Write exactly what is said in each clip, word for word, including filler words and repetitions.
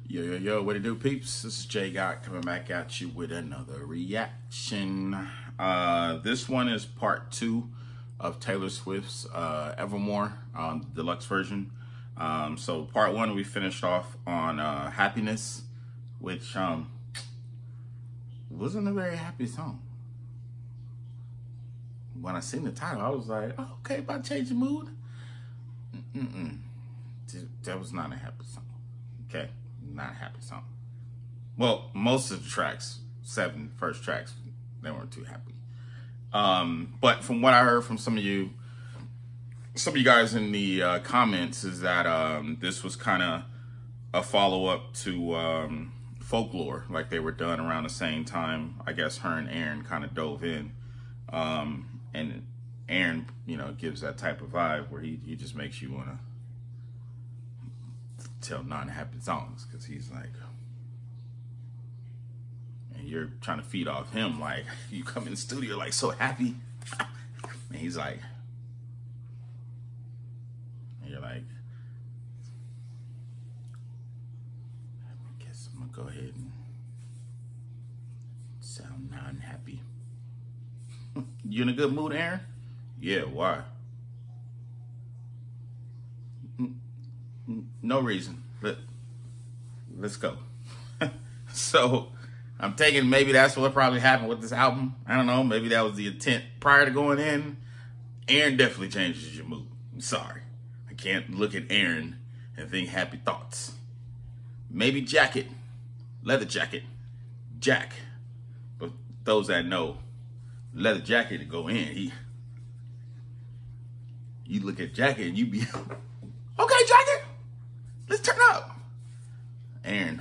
Yo, yo, yo, what it do, peeps? This is Jay Gott coming back at you with another reaction. Uh, this one is part two of Taylor Swift's uh, Evermore, um, deluxe version. Um, so part one, we finished off on uh, Happiness, which um, wasn't a very happy song. When I seen the title, I was like, oh, okay, about to change the mood. Mm-mm. That was not a happy song, okay? Not a happy song. Well, most of the tracks, seven first tracks, they weren't too happy. Um, but from what I heard from some of you, some of you guys in the uh, comments is that um, this was kind of a follow-up to um, Folklore, like they were done around the same time. I guess her and Aaron kind of dove in. Um, and Aaron, you know, gives that type of vibe where he, he just makes you want to tell non-happy songs, because he's like, and you're trying to feed off him, like you come in the studio like so happy, and he's like, and you're like, I guess I'm gonna go ahead and sound non-happy. You in a good mood, Aaron? Yeah, why? No reason. Let, let's go. So I'm taking maybe that's what probably happened with this album. I don't know. Maybe that was the intent prior to going in. Aaron definitely changes your mood. I'm sorry. I can't look at Aaron and think happy thoughts. Maybe Jacket. Leather Jacket. Jack. But those that know, Leather Jacket to go in. He, you look at Jacket and you be, okay, Jacket. Let's turn up. Aaron.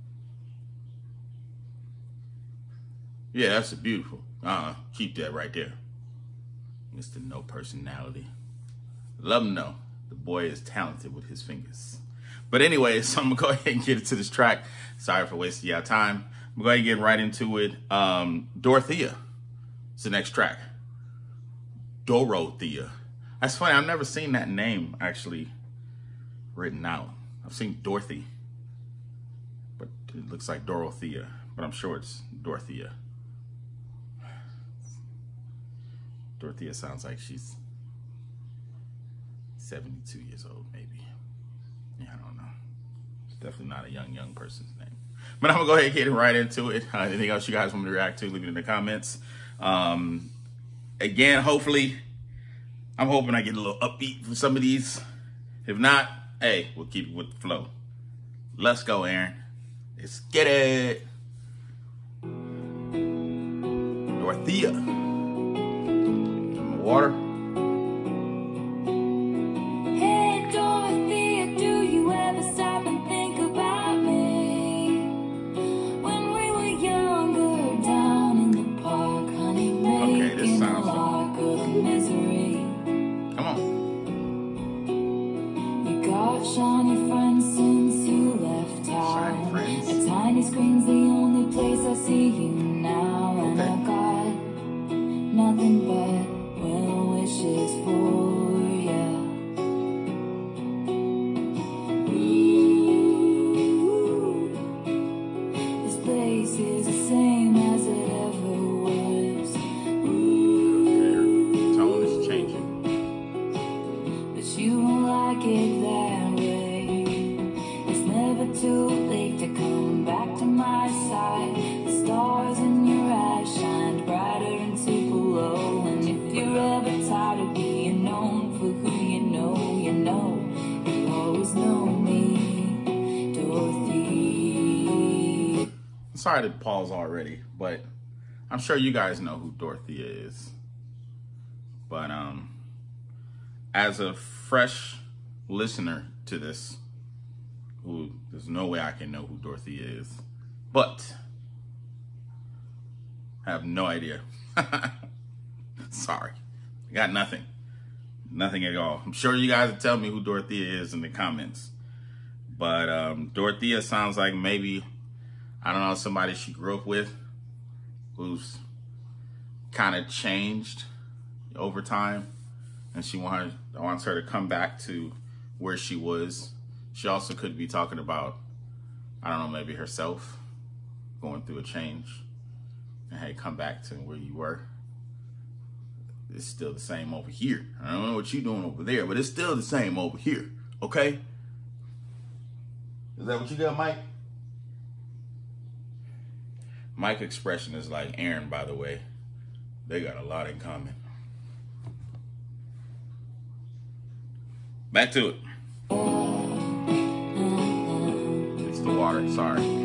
Yeah, that's beautiful. Uh-uh. Keep that right there. Mister No Personality. Love him though. The boy is talented with his fingers. But anyway, so I'm going to go ahead and get into this track. Sorry for wasting y'all time. I'm going to get right into it. Um, Dorothea is the next track. Dorothea. That's funny. I've never seen that name actually written out. I've seen Dorothy, but it looks like Dorothea, but I'm sure it's Dorothea. Dorothea sounds like she's seventy-two years old, maybe. Yeah, I don't know. It's definitely not a young, young person's name. But I'm gonna go ahead and get right into it. Uh, anything else you guys want me to react to, leave it in the comments. Um, again, hopefully, I'm hoping I get a little upbeat from some of these. If not, hey, we'll keep it with the flow. Let's go, Aaron. Let's get it. Dorothea. Some water. Hey, Dorothea, do you ever stop and think about me? When we were younger, down in the park, honey, Okay, this making a sounds lark of misery. Come on. Got shiny friends since you left Shiny town. friends. A tiny screen's the only place I see you now. And Okay. I got nothing but well wishes for you. Ooh, this place is the same as it ever was. Ooh, Tone is changing. but you won't like it that way. It's never too late to come back to my side. The stars in your eyes shine brighter and super low. And if you're ever tired of being known for who you know, you know, you always know me, Dorothy. Sorry to pause already, but I'm sure you guys know who Dorothea is. But um, as a fresh listener to this, who there's no way I can know who Dorothea is, but I have no idea. Sorry, I got nothing, nothing at all. I'm sure you guys will tell me who Dorothea is in the comments. But um, Dorothea sounds like maybe, I don't know, somebody she grew up with who's kind of changed over time, and she wanted, wants her to come back to where she was. She also could be talking about I don't know, maybe herself going through a change and hey, come back to where you were. It's still the same over here. I don't know what you're doing over there, but it's still the same over here. Okay? Is that what you got, Mike? Mike expression is like Aaron, by the way. They got a lot in common. Back to it. It's the water, sorry.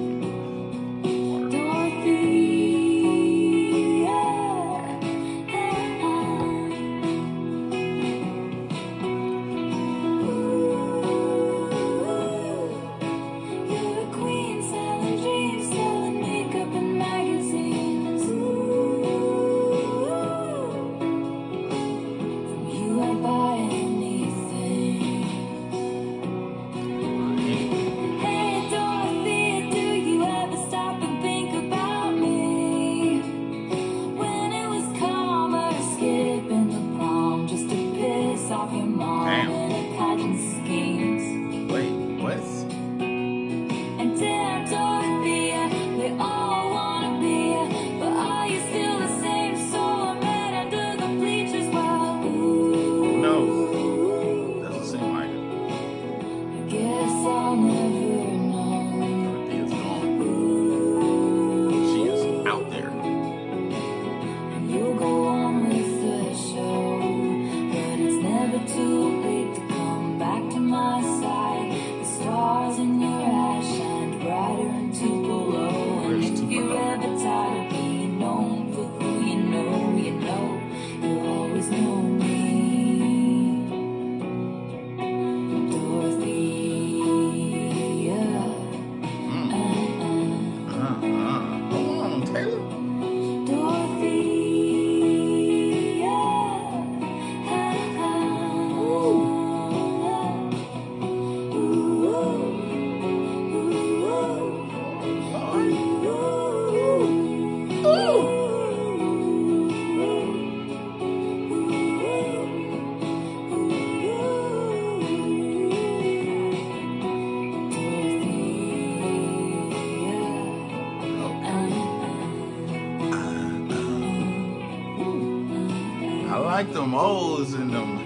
Like them O's and them.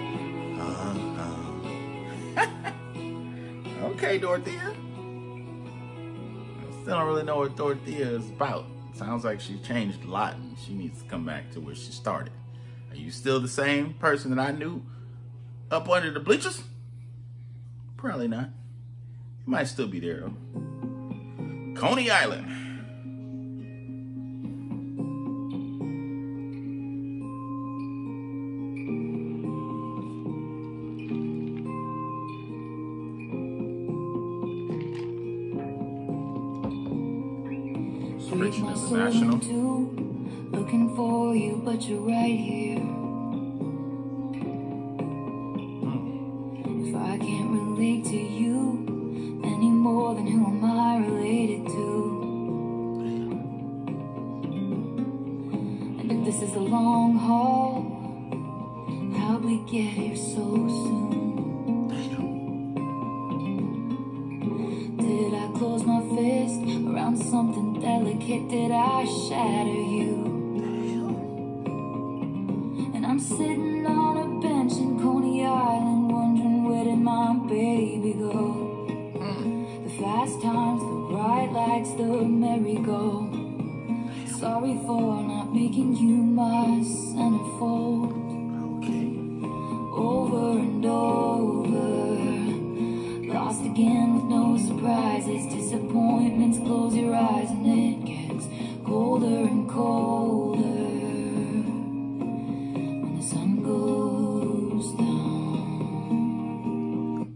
Uh, uh. Okay, Dorothea. I still don't really know what Dorothea is about. Sounds like she changed a lot and she needs to come back to where she started. Are you still the same person that I knew up under the bleachers? Probably not. You might still be there though. Coney Island. International. Looking for you, but you're right here. Mm. If I can't relate to you any more, then who am I related to? And if this is a long haul, how'd we get here so soon? Did I close my fist around something delicate? Did I shatter you? And I'm sitting on a bench in Coney Island, wondering where did my baby go? The fast times, the bright lights, the merry-go. Sorry for not making you my centerfold. Over and over, lost again with no surprises. Disappointments, close your eyes and it gets colder and colder when the sun goes down.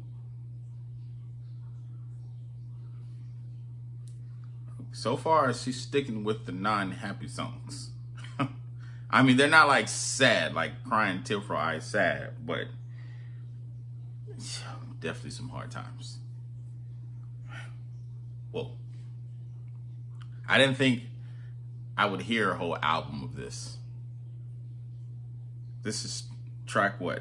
So far, she's sticking with the non-happy songs. I mean, they're not like sad, like crying tear for eyes sad, but definitely some hard times. Whoa. I didn't think I would hear a whole album of this. This is track what?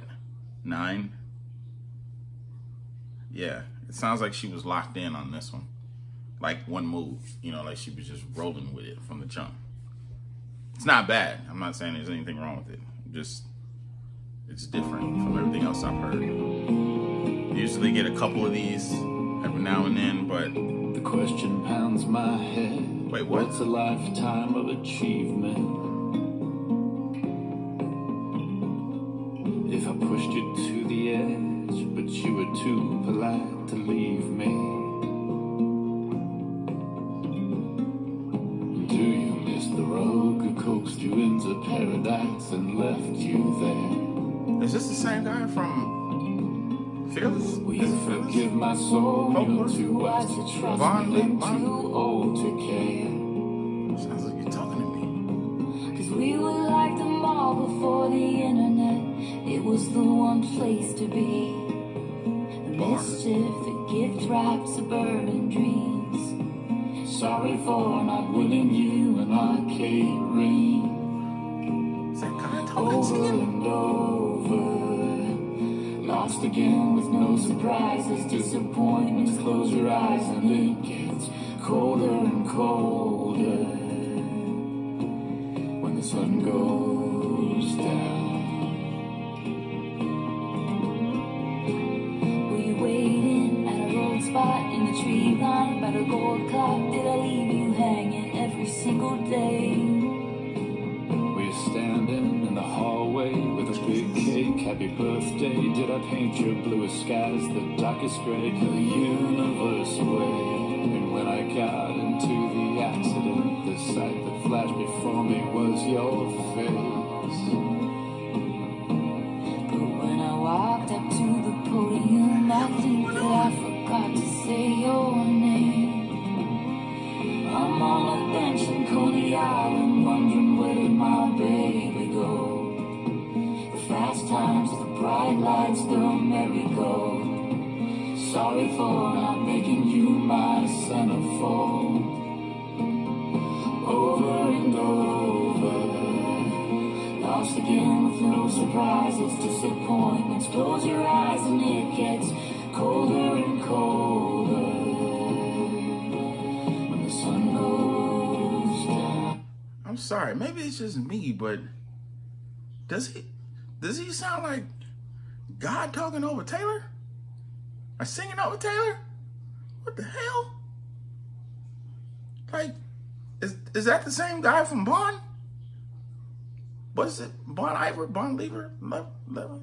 Nine? Yeah, it sounds like she was locked in on this one. like one move, you know, like she was just rolling with it from the jump. It's not bad. I'm not saying there's anything wrong with it. Just, it's different from everything else I've heard. Usually get a couple of these every now and then, but the question pounds my head. Wait, what? What's a lifetime of achievement? If I pushed you to the edge, but you were too polite to leave me. Do you miss the road that coaxed you into paradise and left you there? Is this the same guy from Fearless? Will you forgive my soul? You're too wise to trust Von me Lee- and Von- too old to care. Sounds like you're talking to me. Cause we were like the mall before the internet. It was the one place to be. The Bar. mischief, the gift wrapped suburban dreams. Sorry for not winning you an arcade ring. Is that guy talking Over singing? and over, lost again with no surprises. Disappointments, close your eyes and it gets colder and colder when the sun goes down. Were you waiting at a road spot in the tree line by the gold clock? Did I leave you hanging every single day? We're standing in the hallway with a big cake. Happy birthday. Did I paint your bluest skies the darkest gray? The universe way. And when I got into the accident, the sight that flashed before me was your face. But when I walked up to the podium, I think that I forgot to say your name. I'm on a bench in Coney Island, wondering where did my baby go? The fast times, the bright lights, the merry-go. Sorry for not making you my centerfold. Over and over, lost again with no surprises, disappointments. Close your eyes and it gets colder and colder when the sun goes down. I'm sorry, maybe it's just me, but does he does he sound like God talking over Taylor? Or singing over Taylor? What the hell? Like, is is that the same guy from Bond? What is it? Bon Iver? Bon Lever? Le- Le-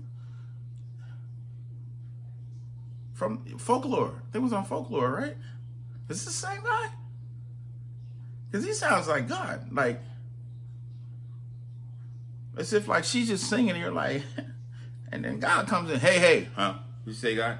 From Folklore. I think it was on Folklore, right? Is this the same guy? Because he sounds like God. Like, as if like she's just singing, and you're like, and then God comes in, hey, hey, huh? You say God?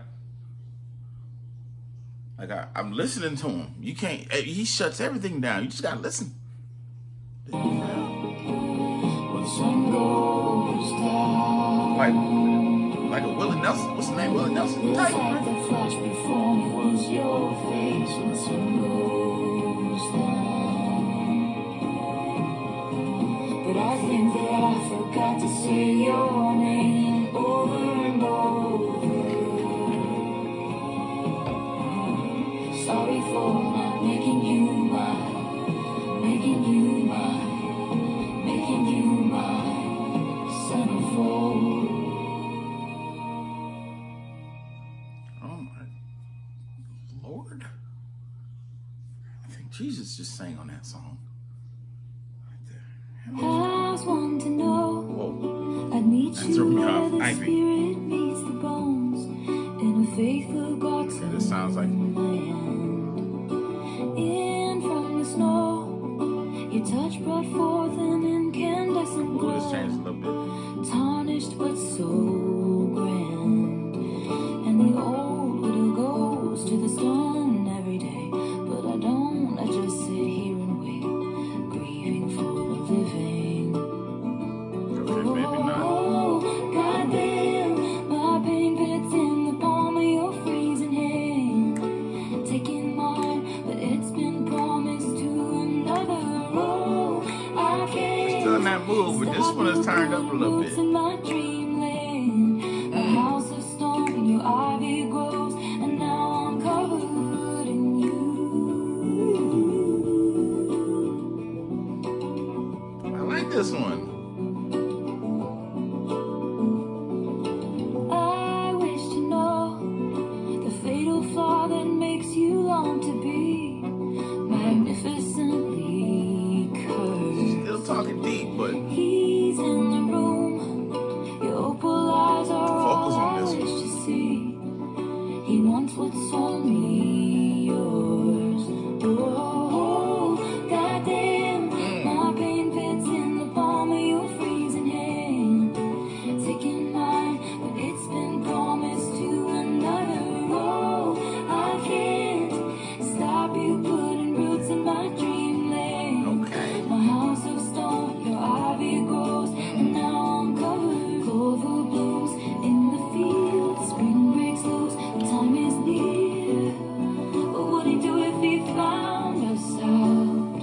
Like, I, I'm listening to him. You can't, he shuts everything down. You just got to listen. When the sun goes down, Like, like a Willie Nelson. What's the name? Willie Nelson? the Type, sight right? that flashed before me was your face. When the sun goes down, but I think that I forgot to say your name over and over. Sorry for not making you mine, making you mine, making you mine, centerfold. Oh my Lord. I think Jesus just sang on that song. Right there. I was one to know Whoa. I'd meet That you threw me where off. the Ivy. spirit meets the bones in a faithful God's Okay, this sounds like in from the snow, your touch brought forth an incandescent Ooh, glow, this changed a little bit. tarnished but so grand. And the old widow goes to the stone every day, but I don't. I just sit here and wait, grieving for the living. Okay, maybe not. Oh, goddamn, my pain fits in the palm of your freezing hand. Taking mine, but it's been promised to another. Oh, I can't. Still in that move, but this one is turned up a little Roots bit. in my dreamland, a house of stone, your ivy grows, and now I'm covered in you. this one. I wish to know the fatal flaw that makes you long to be magnificently cursed. Still talking deep, but He's in the room. Your opal eyes are focus all on I this wish one. to see. He wants what's only yours. Oh, goddamn, my pain fits in the palm of your freezing hand. Taking mine, but it's been promised to another. Oh, I can't stop you putting roots in my dreamland. okay. My house of stone, your ivy grows, and now I'm covered. Clover blooms in the fields, spring breaks loose, time is near. What would he do if he found us out?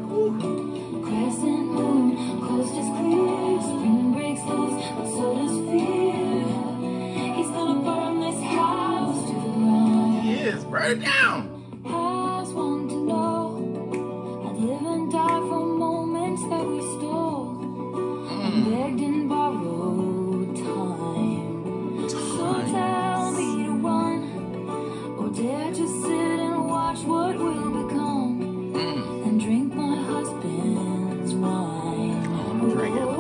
Crescent moon, coast is clear, spring breaks loose, but so does fear. He's gonna burn this house to the ground. Yes, burn it down. I just want to know, I'd live and die for moments that we stole, begged and borrowed time. So tell me to run, or dare to sit and watch what will become, and drink my husband's wine. I'm drinking. Oh,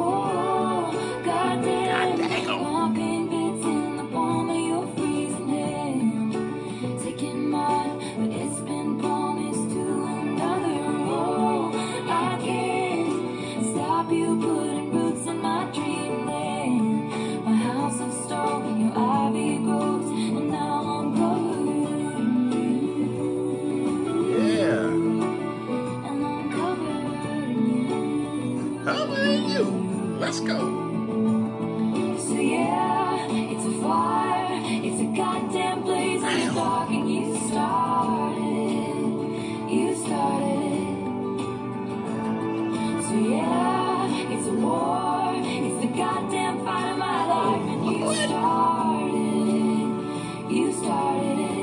goddamn, Goddamn. my pain bits in the palm of your freezing hand. Taking mine, but it's been promised to another. Oh, I can't stop you putting roots in my dreamland. My house of stone, your ivy grows, and now I'm covered in you. Yeah. And I'm covered in you. Cover in you. Let's go. So yeah, it's a fire, it's a goddamn blaze in the dark, and you started, you started it. So yeah, it's a war, it's the goddamn fight of my life, and you started, you started it.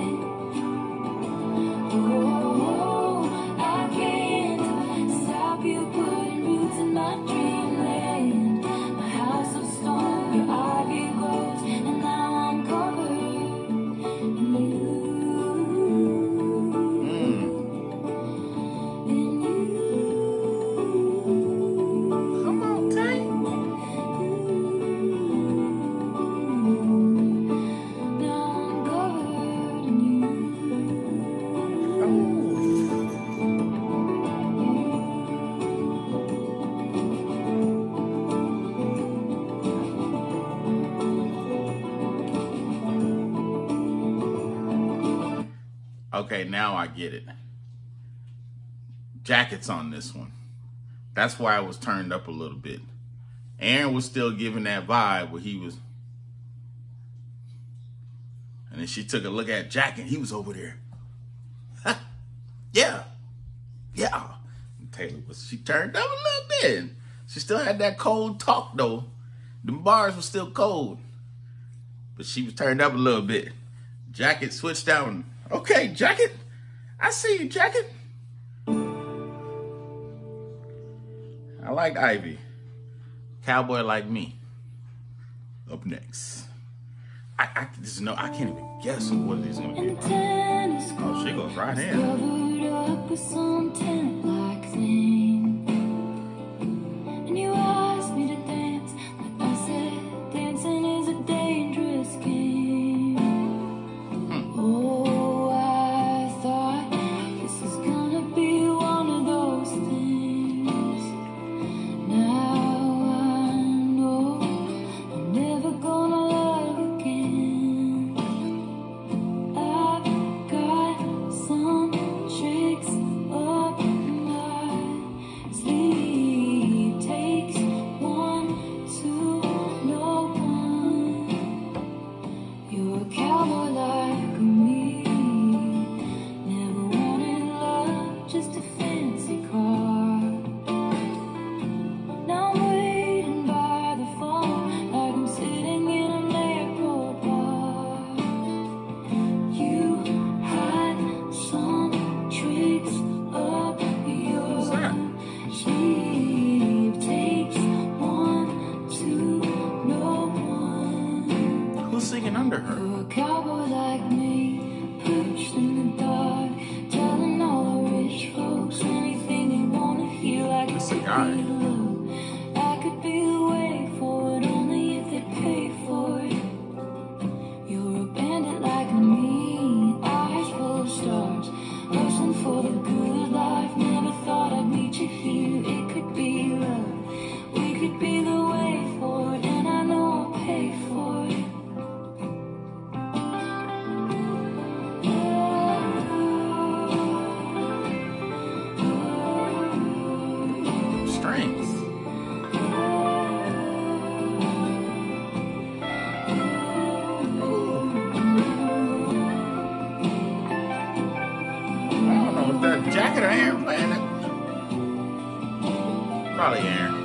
Oh, I can't stop you putting roots in my dreamland. My house of stone, your ivy grows, and now I'm covered in you. In you. Come on, Tank. Now I'm covered in you. Okay, now I get it. Jackets on this one. That's why it was turned up a little bit. Aaron was still giving that vibe where he was. And then she took a look at Jacket. He was over there. Yeah. Yeah. And Taylor was, she turned up a little bit. She still had that cold talk though. The bars were still cold. But she was turned up a little bit. Jacket switched down. Okay, Jacket. I see you, Jacket. I like Ivy. Cowboy like me. Up next. I, I just know I can't even guess what it is gonna And be. the tennis Oh, she goes right in. covered up with some tent-like thing. And you asked me to dance, like I said, dancing is a dangerous game. Oh, I thought this is gonna be one of those things. Now I know I'm never gonna love again. I've got some It's a guy. I could be the way forward only if they pay for it. You're a bandit like me, eyes full of stars, hustling for the good life. Never thought I'd meet you here. It could be love. We could be the way forward, and I know I'll pay for it. Strength. Jacket or Aaron playing it? Probably Aaron.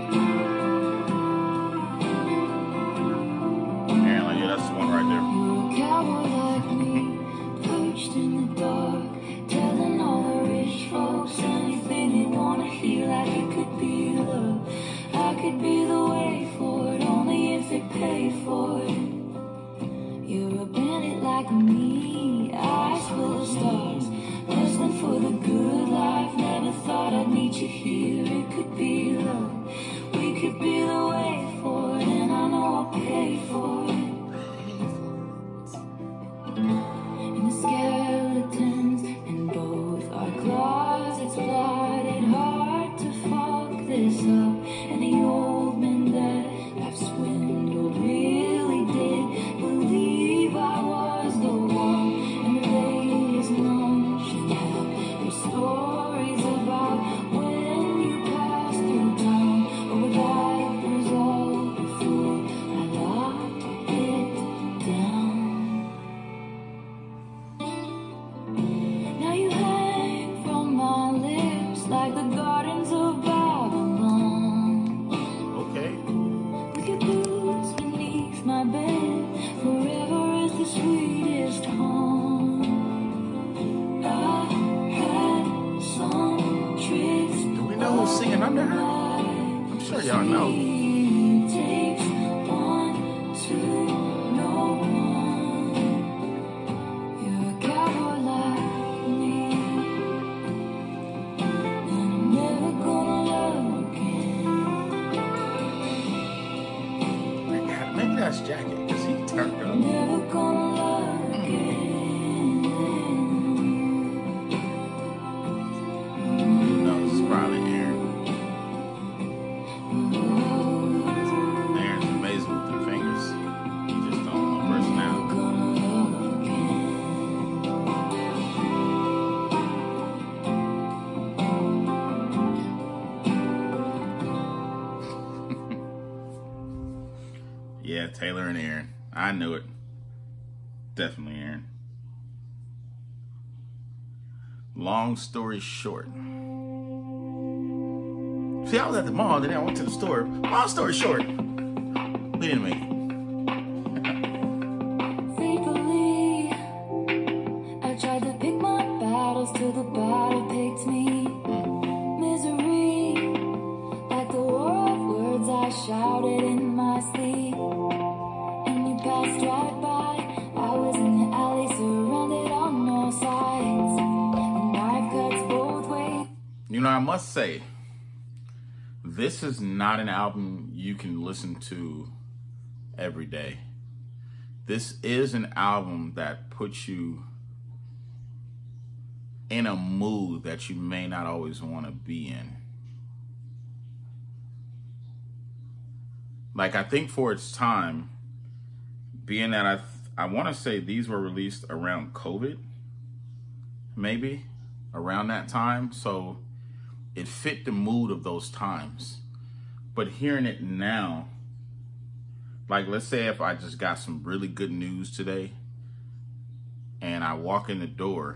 Aaron, like, yeah, that's the one right there. You're a cowboy like me, perched in the dark, telling all the rich folks anything they wanna hear. Like it could be love. I could be the way forward only if they pay for it. You're a bandit like me, eyes full of stars, hustling for the good life. Never thought I'd meet you here. It could be love. We could be the way forward, and I know I'll pay for it. And the skeletons in both our closets plotted hard to fuck this up. And the old men that I've swindled really did believe I was the one. And the ladies lunching have their stories about when you passed through town. Over diapers all before I locked it down. Now you hang from my lips like the gardens of Babylon. Okay. With your boots beneath my bed, forever is the sweetest home. I had some tricks. Do we know who's singing under her? I'm sure y'all know. It takes one to know one. You're a cowboy like me, and I'm never gonna love again. God, maybe that's Jacket, because he turned up. Never gonna love again. No, this is probably Aaron. Aaron's amazing with the fingers. He just don't know personality. Gonna love again. Yeah, Taylor and Aaron. I knew it. Definitely Aaron. Long story short. See, I was at the mall, then I went to the store. Long story short, we didn't make it. Faithfully, I tried to pick my battles till the battle picked me. Misery, like the war of words I shouted in my sleep. And you passed right by. I was in the alley, surrounded on all sides. The knife cuts both ways. You know, I must say, this is not an album you can listen to every day. This is an album that puts you in a mood that you may not always want to be in. Like, I think for its time, being that I, th- I want to say these were released around COVID, maybe around that time. So it fit the mood of those times. But hearing it now, like, let's say if I just got some really good news today and I walk in the door,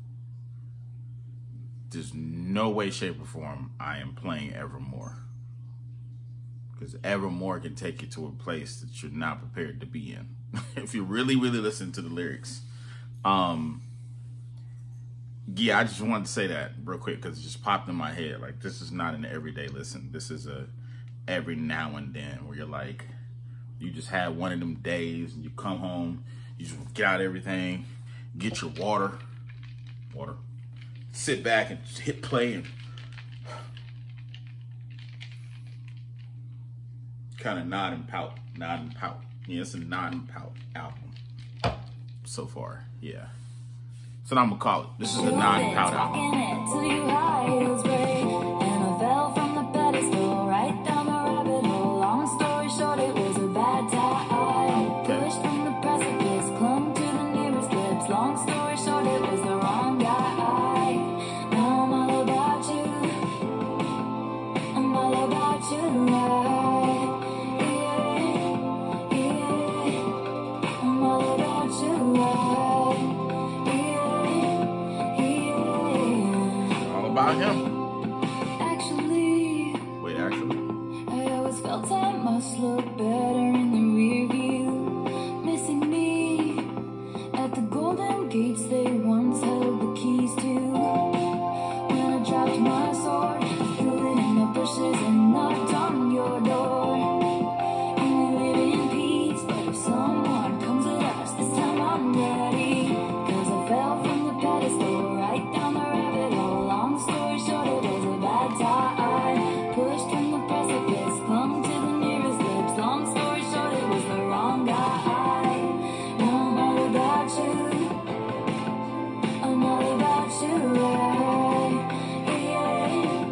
there's no way, shape, or form I am playing Evermore. Because Evermore can take you to a place that you're not prepared to be in. If you really, really listen to the lyrics. Um, yeah, I just wanted to say that real quick because it just popped in my head. Like, this is not an everyday listen. This is a every now and then where you're like, you just have one of them days and you come home, you just get out everything, get your water, water, sit back and hit play and kind of nod and pout, nod and pout. Yeah, it's a nod and pout album so far. Yeah. So I'm gonna call it. This is a nod and pout album. And I fell from the pedestal right down the rabbit hole. Long story short, it was a bad time. Pushed from the precipice, clung to the nearest lips. Long story short, it was the wrong guy. Now I'm all about you. I'm all about you. Yeah, yeah. I'm all about you. About him. Actually, Wait, actually, I always felt I must look better in the rear view. Missing me at the golden gates they once held the keys to. When I dropped my sword, threw it in the bushes and knocked on your door. And we live in peace, but if someone comes at us, this time I'm ready. Cause I fell from the pedestal right down the rabbit hole. Long story short, it was a bad time. Pushed from the precipice, clung to the nearest lips. Long story short, it was the wrong guy. Now I'm all about you. I'm all about you. Yeah,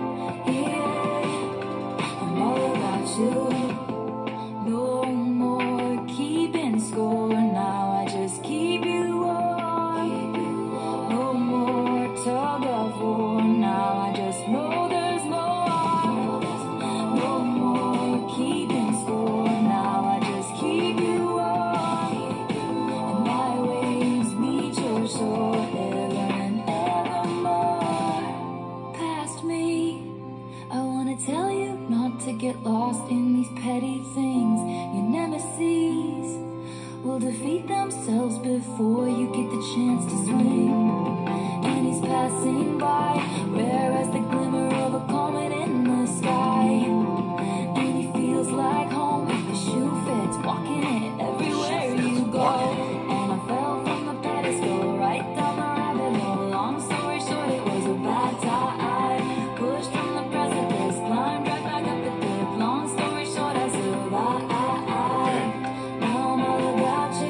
yeah. I'm all about you. No more keeping score now. I just keep you warm. No more tug of war now. I just know there's more. No more keeping score now. I just keep you warm. And my waves meet your shore ever and evermore. Past me, I wanna tell you not to get lost in these petty things. Your nemesis will defeat themselves before you get the chance to swing. And he's passing by, rare as the glimmer of a comet in the sky. And he feels like home if the shoe fits, walking it everywhere you go. And I fell from the pedestal right down the rabbit hole. Long story short, it was a bad time. Pushed from the precipice, climbed right back up the cliff. Long story short, I survived. Now I'm all about you.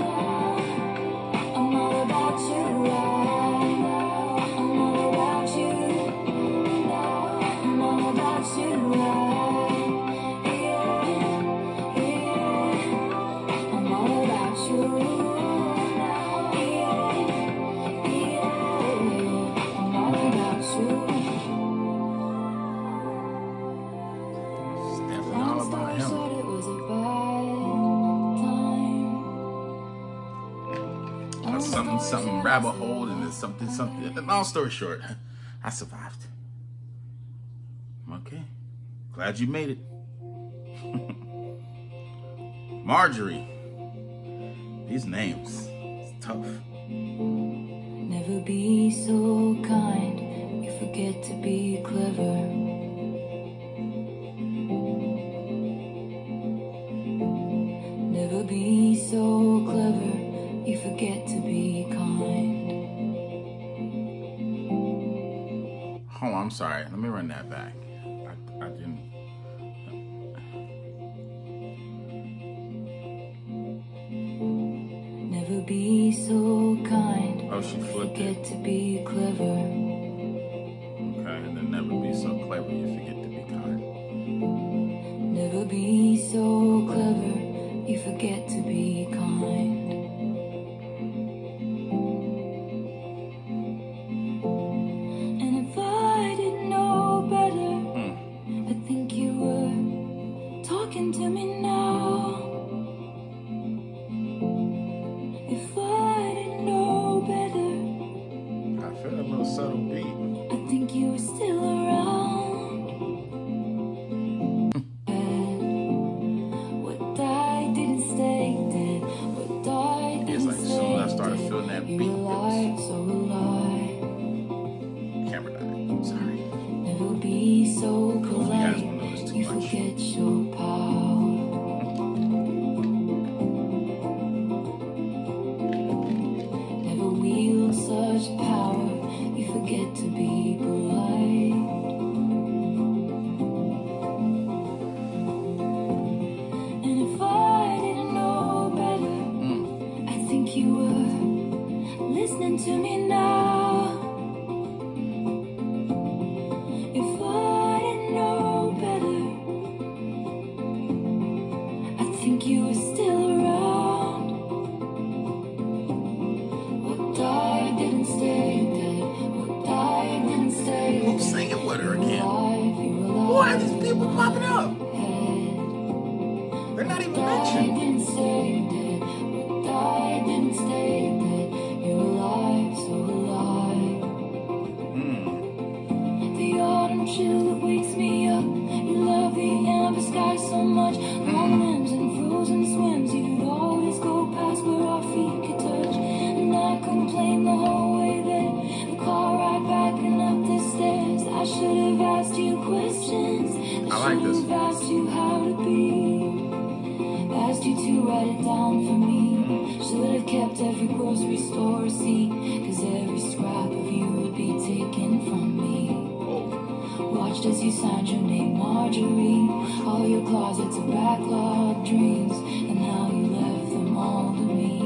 I'm all about you. I'm all about you. I'm all about you. Yeah, yeah. I'm all about you. Yeah, yeah. I'm all about you. it's definitely all Long about story him. short, it was a bad time. That's something, something rabbit hole, and it's something, something. Long story short, I survived. Okay, glad you made it. Marjorie. These names, it's tough. Never be so kind, you forget to be clever. Never be so clever, you forget to be kind. Oh, I'm sorry. Let me run that back. I, I didn't. Never be so kind, Oh, she you flipped forget it. to be clever. Okay, and then never be so clever you forget to be kind. Never be so clever, you forget to be kind. And if I didn't know better, I think you were talking to me now. If I didn't know better, I feel a little subtle beat. I think you were still around. What died didn't stay dead. What died It's didn't like as soon stay as I started dead. feeling that You're beat, it alive, was so alive. camera died. I'm sorry. Never be so guys polite. will notice too You much. forget your power. Never wield such power. You forget to be polite. chill that wakes me up. You love the amber sky so much. Long limbs and frozen swims. You'd always go past where our feet could touch. And I complained the whole way there. The car ride back and up the stairs. I should have asked you questions. I, I like should this. have asked you how to be. Asked you to write it down for me. Should have kept every grocery store receipt. Cause every scrap of you would be taken from me. Watched as you signed your name, Marjorie. All your closets of backlog dreams. And how you left them all to me.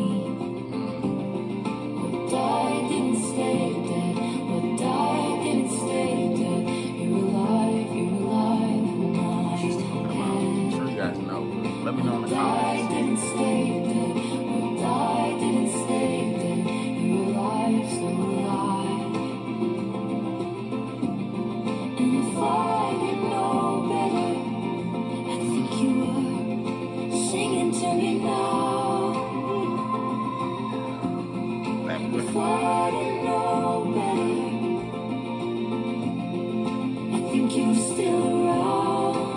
What died didn't stay dead. What died didn't stay dead. You're alive, you're alive, and I'm I'm sure you guys know. Let me know in the What died comments. didn't stay dead. What died didn't stay dead. You're alive, so alive. And if I didn't know better, I think you were singing to me now. If I didn't know better, I think you're still around.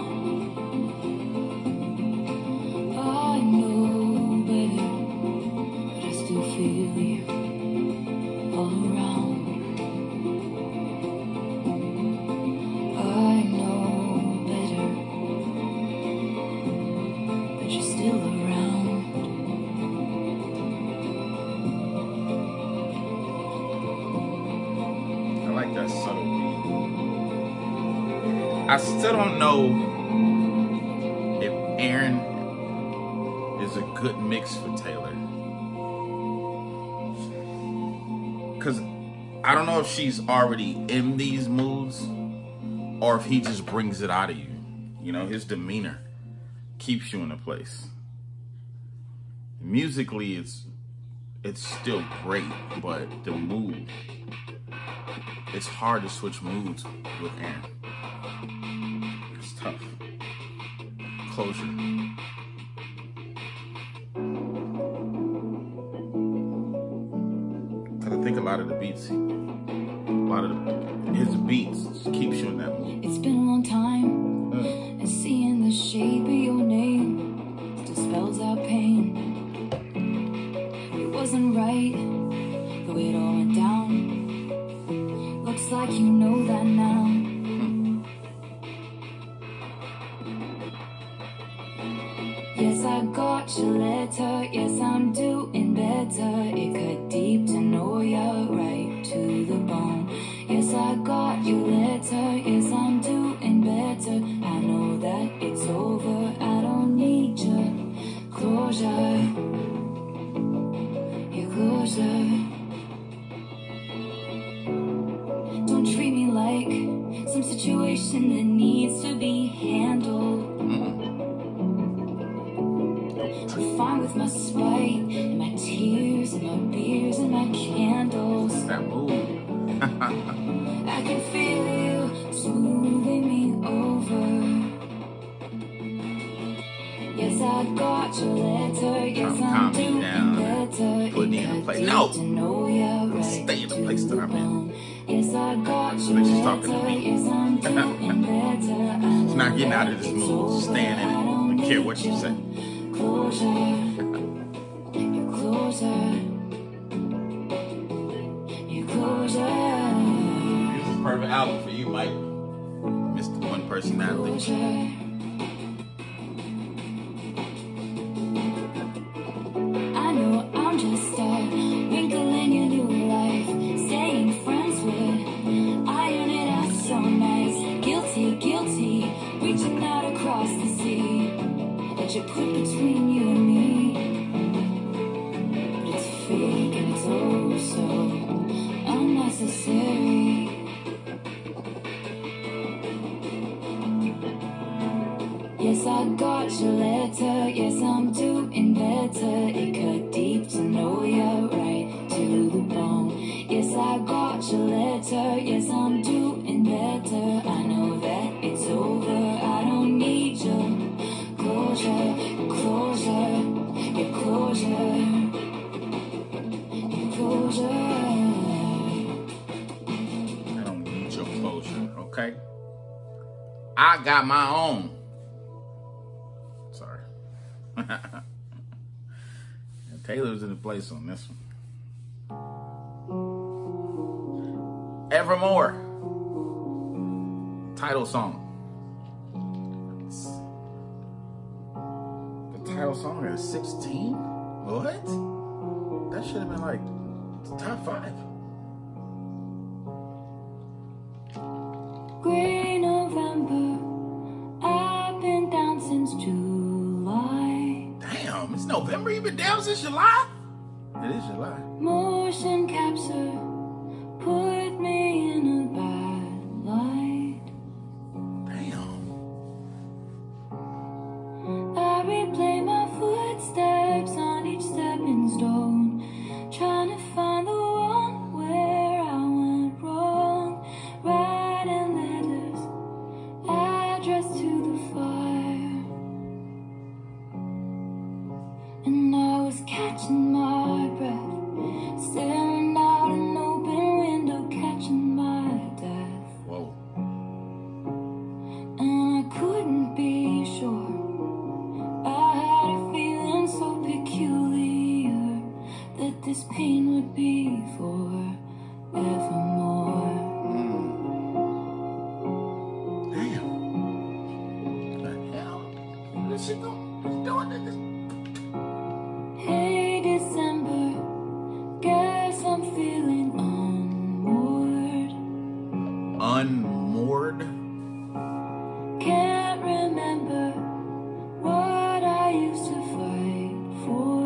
I know better, but I still feel you all around. I know better, but you're still around. I like that subtle beat. I still don't know if Aaron is a good mix for Taylor. Because I don't know if she's already in these moods or if he just brings it out of you. You know, his demeanor keeps you in a place. Musically, it's it's still great, but the mood, it's hard to switch moods with Aaron. It's tough. Closure. Cause I think a lot of the beats, a lot of the, his beats just keeps you in that mood. It's been a long time, Mm. and seeing the shape of your name still spells out pain. It wasn't right the way it all went down. Looks like you know that now. Yes, I got your letter. Yes, I'm doing better. It cut deep to know you're right to the bone. Yes, I got your letter. Yes, I'm doing better. I know that it's over. I don't need your closure. Your closure. Don't treat me like some situation that needs to be handled. I'm fine with my spite and my tears and my beers and my candles. It's that mood. I can feel you smoothing me over. Yes, I got your letter. Yes, I'm I'm calming doing down, better. putting you in a place. No! To know you're right. Stay in the place that I'm in. Yes, I got your Bitch is talking to letter. me. Yes, I'm doing better. It's not getting out of this mood. Staying in it. I don't care what you say. Closure, your closure, your closure, This is a perfect album for you, Mike. Mister One Personality. closure. I know I'm just a wrinkle in your new life, staying friends with, iron it out so nice, guilty, guilty, reaching out across the sea. That you put between you and me. But it's fake and it's oh so unnecessary. Yes, I got your letter. Yes, I'm doing better. It cut deep to know you're right to the bone. Yes, I got your letter. Yes, I'm doing better. I know that it's over. I don't need your closure, your closure, your closure, your closure. I don't need your closure, okay? I got my own. Sorry. Taylor's in the place on this one. Evermore. Title song. The title song is sixteen? What? That should have been like top five. Gray November, I've been down since July. Damn, it's November. You've been down since July? It is July. Motion capture put me in a bad light. Damn. I replay my footsteps on each stepping stone, trying to find the one where I went wrong. Writing letters addressed to the fire, and I was catching my breath, staring out an open window, catching my death. Whoa. And I couldn't be sure. I had a feeling so peculiar that this pain would be forevermore. Damn. What the hell? What is she doing? What's doing this? Hey December, guess I'm feeling unmoored. Unmoored? Can't remember what I used to fight for.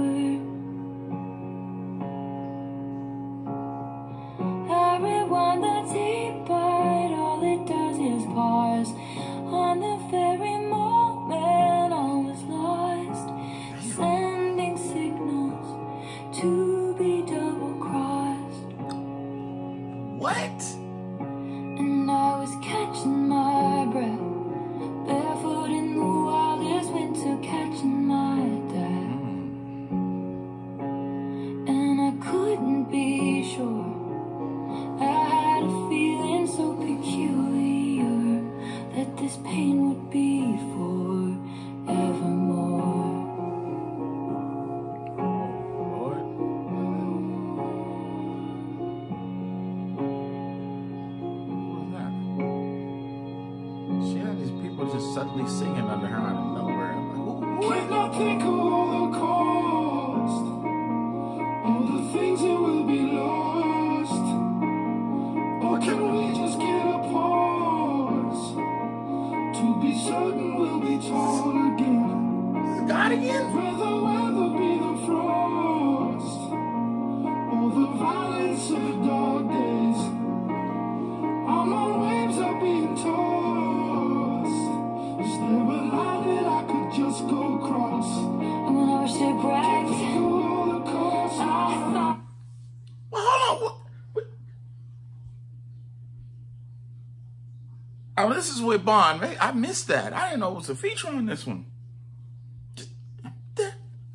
I rewind the tape, but all it does is pause on the very moment I was lost, sending signals to be double crossed. What? And I was catching my breath, barefoot in the wildest winter, catching my death. And I couldn't be sure. I had a feeling so peculiar that this pain would be forevermore. Lord. What was that? She had these people just suddenly singing under her out of nowhere. I'm like, who, who is Cannot think of all the cost, all the things that will be lost. Or can we just get a pause to be certain we'll be torn again? this God again? Whether the weather be the frost or the violence of the dark days, all my waves are being tossed. Is there a line that I could just go across? And when I was shipwrecked, Think of all the cost. I thought Well, hold on. What, what? Oh, this is with Bond. Right? I missed that. I didn't know it was a feature on this one. Just, that,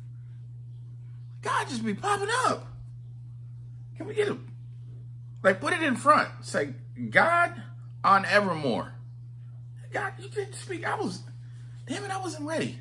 God just be popping up. Can we get it? Like, put it in front. Say, God on Evermore. God, you didn't speak. I was, damn it, I wasn't ready.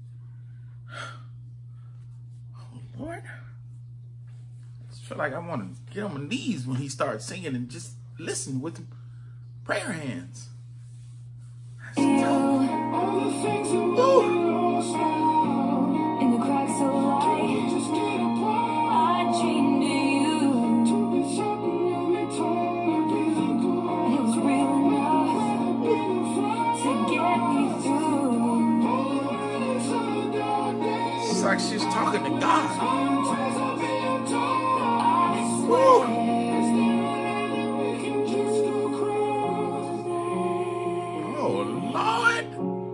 Oh, Lord. I just feel like I want to get on my knees when he starts singing and just listen with prayer hands. That's tough. All the things that will be lost now. in the cracks of light, Just get a pause I dreamed of you. to be certain you'll be torn again. It was real enough Be the frost to get me through. or the violence of the dark days. It's like she's talking to God. All the trails are being torn. I Woo. swear. Is there a line that we can just go across? Oh, Lord.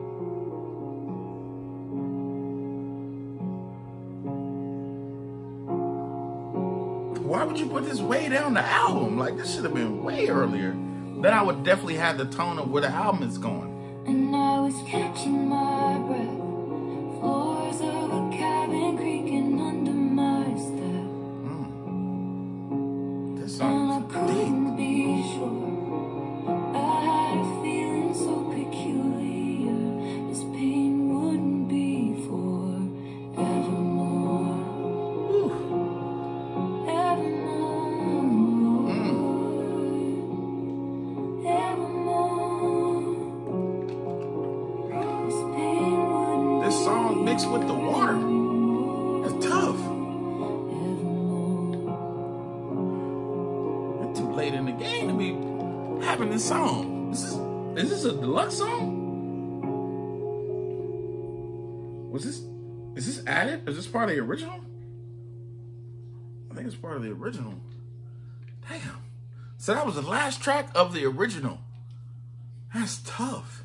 Why would you put this way down the album? Like, this should have been way earlier. Then I would definitely have the tone of where the album is going. And I was catching my breath, floors of a cabin creaking under my step. This And I song is deep. couldn't be sure. I had a feeling so peculiar with the water. That's tough. It's too late in the game to be having this song. Is this, is this a deluxe song? Was this, is this added? Is this part of the original? I think it's part of the original. Damn. So that was the last track of the original. That's tough.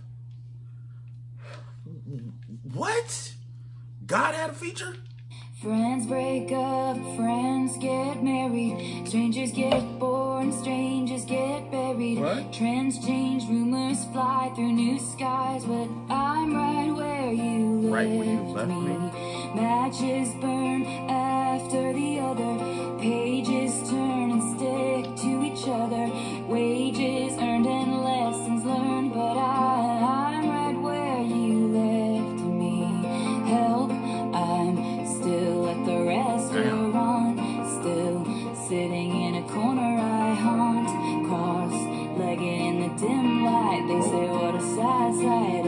What? God had a feature? Friends break up, friends get married, strangers get born, strangers get buried. What? Trends change, rumors fly through new skies, but I'm right where you left, Right where you left me. me. Matches burn after the other, pages turn and stick to each other. Wages earned and lessons learned, but I, I'm right where you left me. Help, I'm still at the restaurant, still sitting in a corner I haunt, cross-legged in the dim light. They say what a sad sight.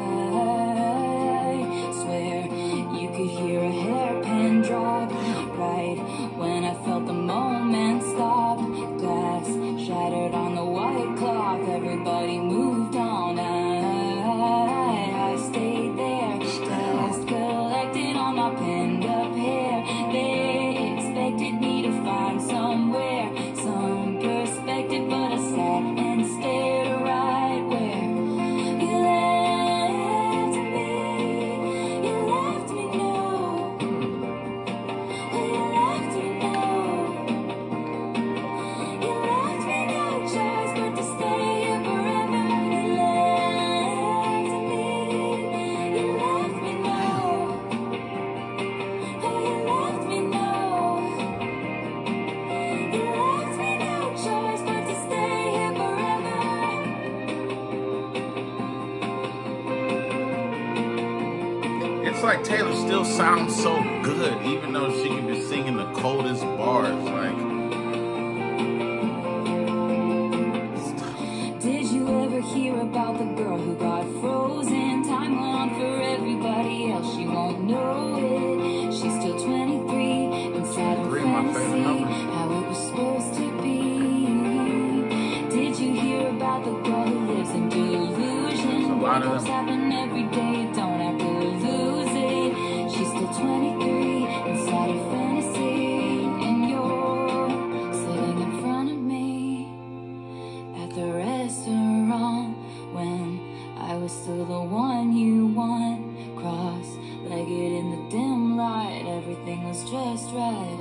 I swear you could hear a hairpin drop right when I felt the moment stop. Glass shattered on the white cloth, everybody moved on. I, I stayed there, dust collected on my pinned up hair. They expected me to find somewhere, some perspective, but I sat and stared right where you left me. You left me now. You left me now. You left me no choice but to stay here forever. You left me. You left me now. Oh, you left me now. You left me no choice but to stay here forever. It's like Taylor still sounds so good, even though she can be singing the coldest bars. Like, Did you ever hear about the girl who got frozen? Time went on for everybody else, she won't know it. She's still twenty-three, inside her twenty-three, my favorite fantasy, number. how it was supposed to be. Did you hear about the girl who lives in delusion? a lot of Breakups them. happen every day, you don't have to lose it. She's still twenty-three, inside her fantasy, and you're sitting in front of me at the restaurant when I was still the one you want. Cross-legged in the dim light, everything was just right.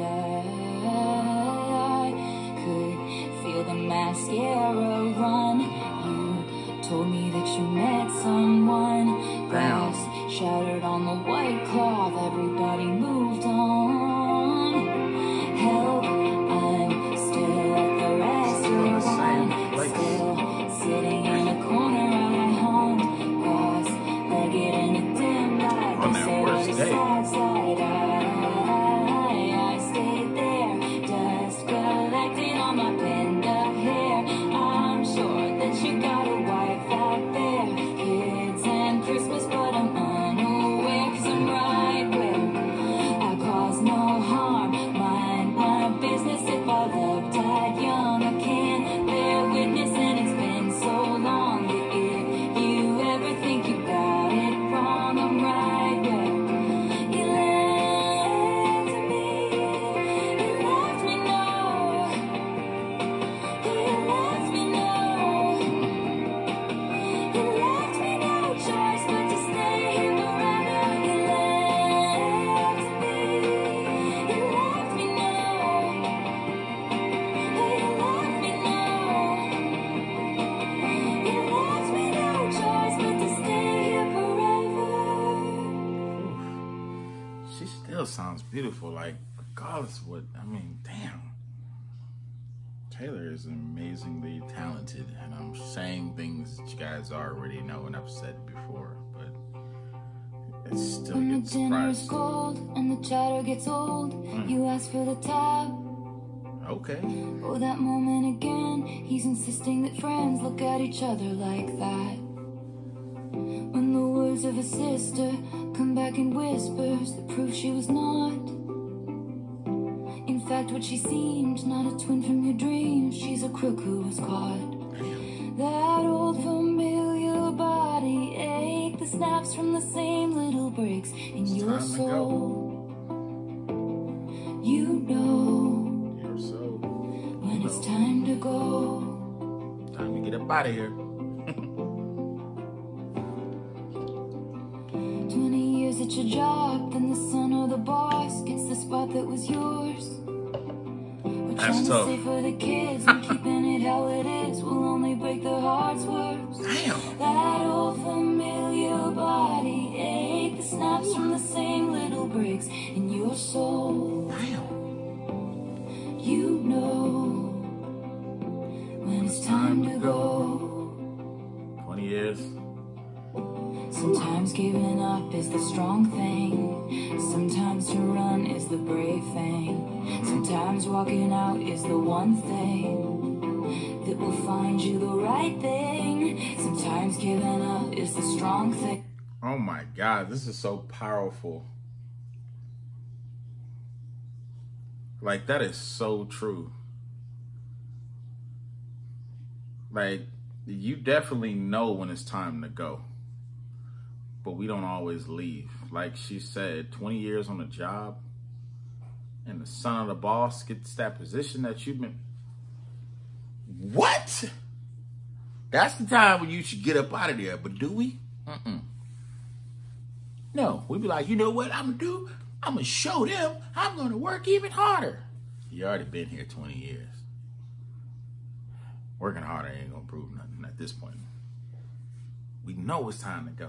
I could feel the mascara run. You told me that you met someone. Glass shattered on the white cloth, everybody moved on. Help, I'm still at the restaurant, still sitting in the corner I haunt, cross-legged in the dim light. On that They say worst what a day. sad sight. I, I stayed there, dust collected on my pinned up hair. I'm sure that you got a wife out there, kids and Christmas, but I'm unaware, 'cause I'm right where I cause no harm, mind my business. If I love died young, I can't bear witness, and it's been so long that if you ever think you got it wrong, I'm right where you left me. You left me now. You left me now. You left me no choice but to stay here forever. You left me. You left me now. You left me now. You left me no choice but to stay here forever. she still sounds beautiful. Like, regardless of what, I mean, damn. Taylor is amazingly talented, and I'm saying things that you guys already know and I've said before, but it still When the gets dinner is surprised. cold and the chatter gets old, you ask for the tab. Okay. Oh, that moment again, he's insisting that friends look at each other like that. When the words of a sister come back in whispers that prove she was not, in fact, what she seemed, not a twin from your dreams. She's a crook who was caught. That old familiar body ache, the snaps from the same little breaks in your soul. You know Your soul. when it's time to go. Time to get up out of here. Twenty years at your job, then the son or the boss gets the spot that was yours. We're That's trying tough. to save for the kids and keeping it how it is will only break their hearts worse. Damn. That old familiar body ache, the snaps from the same little breaks in your soul. Damn. You know when it's time to go. twenty years. Sometimes giving up is the strong thing. Sometimes to run is the brave thing. Sometimes walking out is the one thing that will find you the right thing. Sometimes giving up is the strong thing. Oh my God, this is so powerful. Like, that is so true. Like, you definitely know when it's time to go. But we don't always leave. Like she said, twenty years on the job, and the son of the boss gets that position that you've been... What? That's the time when you should get up out of there. But do we? Mm-mm. No, we be like, you know what I'm gonna do? I'm gonna show them I'm gonna work even harder. You already been here twenty years. Working harder ain't gonna prove nothing at this point. We know it's time to go.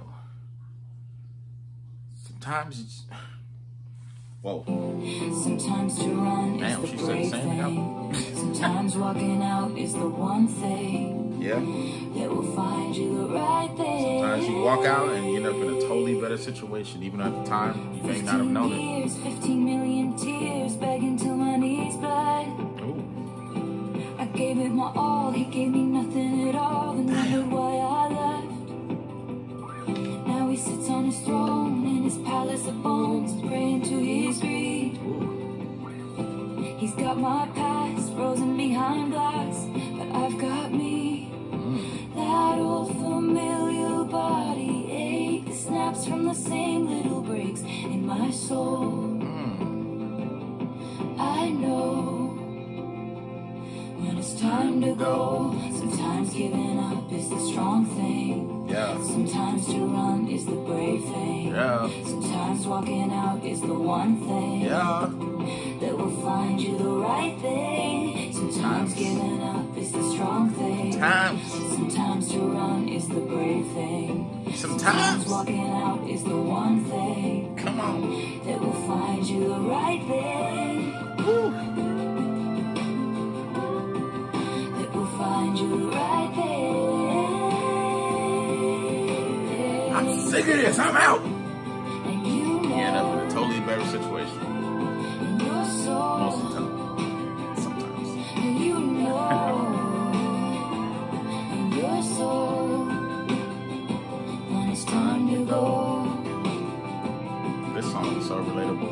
Sometimes it's... Whoa. Sometimes to run Damn, is she the said the brave same thing. Sometimes walking out is the one thing Yeah. that will find you the right thing. Sometimes you walk out and you end up in a totally better situation. Even at the time, you may not have known it. years, fifteen million tears, begging till my knees bled. Ooh. I gave it my all, he gave me nothing at all. Then wondered why I left. Now he sits on his throne in his palace of bones, praying to his greed. Ooh. He's got my past frozen behind glass, but I've got me. Mm. That old familiar body ache snaps from the same little breaks in my soul. Mm. I know when it's time to go. Sometimes giving up is the strong thing. Yeah. Sometimes to run is the brave thing. Yeah. Sometimes walking out is the one thing Yeah. that will find you the right thing. Sometimes giving up is the strong thing. Times. Sometimes to run is the brave thing. Sometimes. Walking out is the one thing Come on. that will find you the right thing. Woo. That will find you the right thing. I'm sick of this. I'm out. And you You end up in know a totally better situation. in your soul. Most of the time. Sometimes. And you know in your soul when it's time to go. This song is so relatable.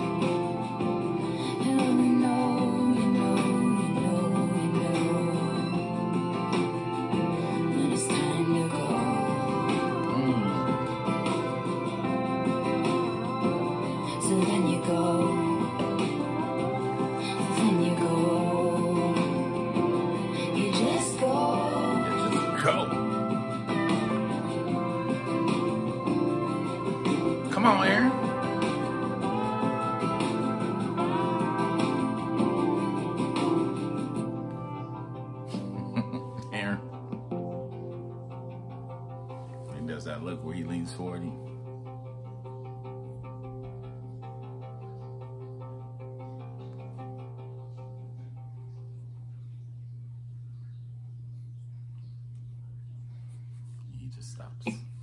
And you know, you know, you know, you know when it's time to go. Mm. So then you go. Then you go. You just go. Yeah, just go. Come on, Aaron. Aaron. He does that look where he leans forward. He... he just stops.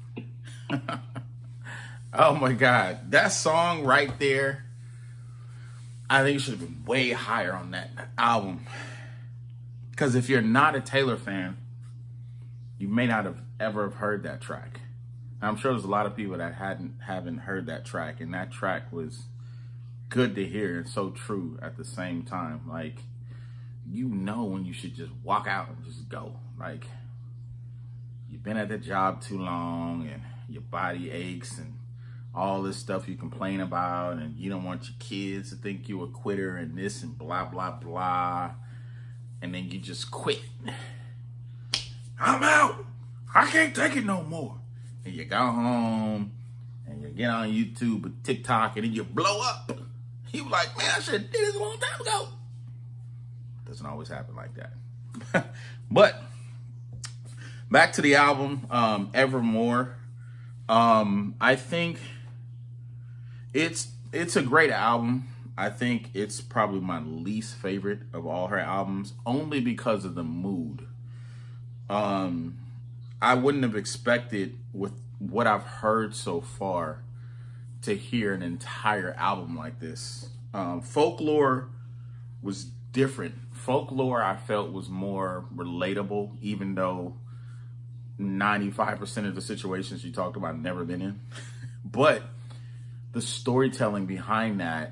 Oh my God. That song right there, I think it should have been way higher on that album. Because if you're not a Taylor fan, you may not have ever have heard that track. I'm sure there's a lot of people that hadn't haven't heard that track, and that track was good to hear and so true at the same time. Like, you know when you should just walk out and just go. Like, you've been at the job too long and your body aches and all this stuff you complain about, and you don't want your kids to think you're a quitter and this and blah, blah, blah. And then you just quit. I'm out. I can't take it no more. And you go home and you get on YouTube or TikTok and then you blow up. You like, man, I should have did this a long time ago. Doesn't always happen like that. But back to the album, um, Evermore. Um, I think it's it's a great album. I think it's probably my least favorite of all her albums, only because of the mood. Um, I wouldn't have expected, with what I've heard so far, to hear an entire album like this. Um, Folklore was different. Folklore, I felt, was more relatable, even though ninety-five percent of the situations she talked about I've never been in. But the storytelling behind that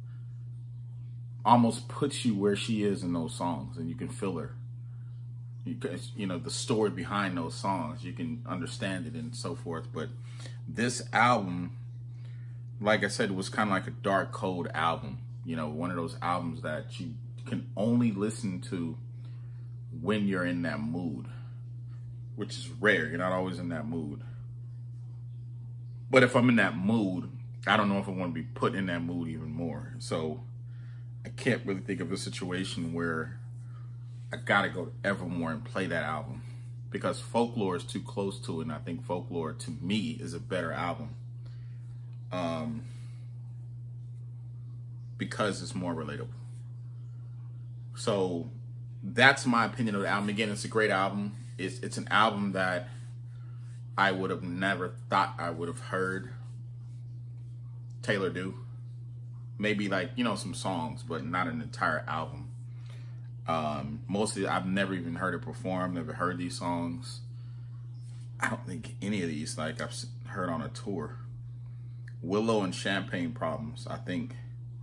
almost puts you where she is in those songs, and you can feel her. You, you know, the story behind those songs, you can understand it and so forth. But this album, like I said, was kind of like a dark, cold album. You know, one of those albums that you can only listen to when you're in that mood, which is rare. You're not always in that mood. But if I'm in that mood, I don't know if I want to be put in that mood even more. So I can't really think of a situation where I gotta go to Evermore and play that album, because Folklore is too close to it, and I think Folklore, to me, is a better album. Um, because it's more relatable. So that's my opinion of the album. Again, it's a great album. It's, it's an album that I would have never thought I would have heard Taylor do. Maybe, like, you know, some songs, but not an entire album. Um, mostly, I've never even heard it perform, never heard these songs. I don't think any of these, like, I've heard on a tour. Willow and Champagne Problems, I think,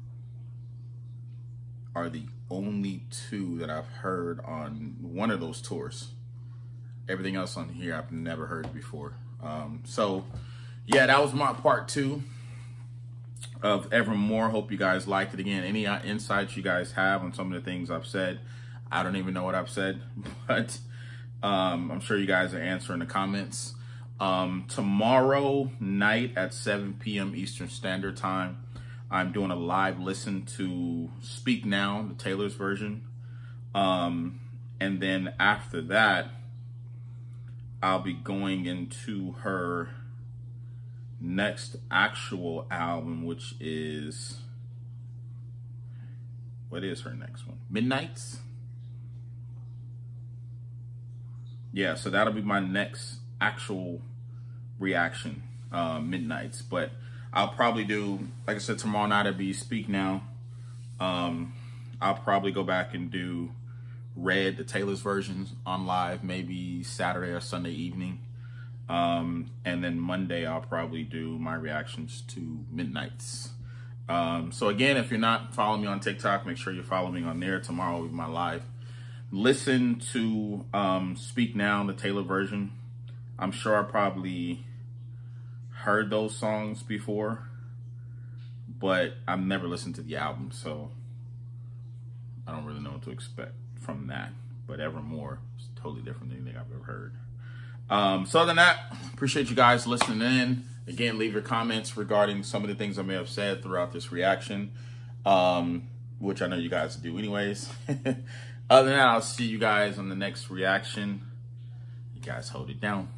are the only two that I've heard on one of those tours. Everything else on here I've never heard before. Um, so, yeah, that was my part two of Evermore. Hope you guys liked it. Again, any uh, insights you guys have on some of the things I've said, I don't even know what I've said, but um, I'm sure you guys are answering the comments. Um, tomorrow night at seven p m Eastern Standard Time, I'm doing a live listen to Speak Now, the Taylor's version. Um, and then after that, I'll be going into her next actual album, which is, what is her next one? Midnights? Yeah, so that'll be my next actual reaction, uh, Midnights. But I'll probably do, like I said, tomorrow night it'll be Speak Now. Um, I'll probably go back and do Red, the Taylor's versions, on live, maybe Saturday or Sunday evening. Um, and then Monday, I'll probably do my reactions to Midnights. Um, so again, if you're not following me on TikTok, make sure you're following me on there. Tomorrow will be my live. Listen to um, Speak Now, the Taylor version. I'm sure I probably heard those songs before, but I've never listened to the album, so I don't really know what to expect from that. But Evermore is totally different than anything I've ever heard. Um, so other than that, appreciate you guys listening in. Again, leave your comments regarding some of the things I may have said throughout this reaction, um, which I know you guys do anyways. Other than that, I'll see you guys on the next reaction. You guys hold it down.